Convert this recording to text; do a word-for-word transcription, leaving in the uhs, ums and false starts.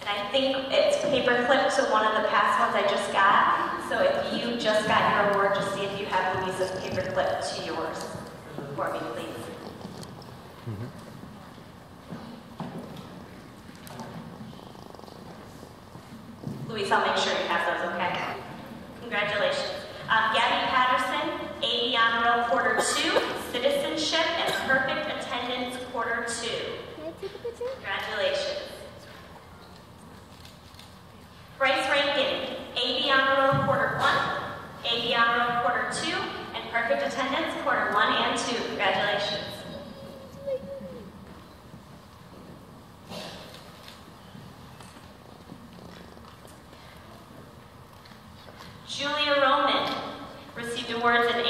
And I think it's paper clipped to one of the past ones I just got. So if you just got your award, just see if you have Louisa's paper clip to yours for me, please. Mm-hmm. Louise, I'll make sure you have those, okay? Congratulations. Um, Gabby Patterson, A B Honor Roll Quarter two, Citizenship and Perfect Attendance Quarter two. Can I take a picture? Congratulations. Bryce Rankin, A B Honor Roll Quarter one, A B Honor Roll Quarter two, and Perfect Attendance Quarter one and two. Congratulations. Julia Roman received awards in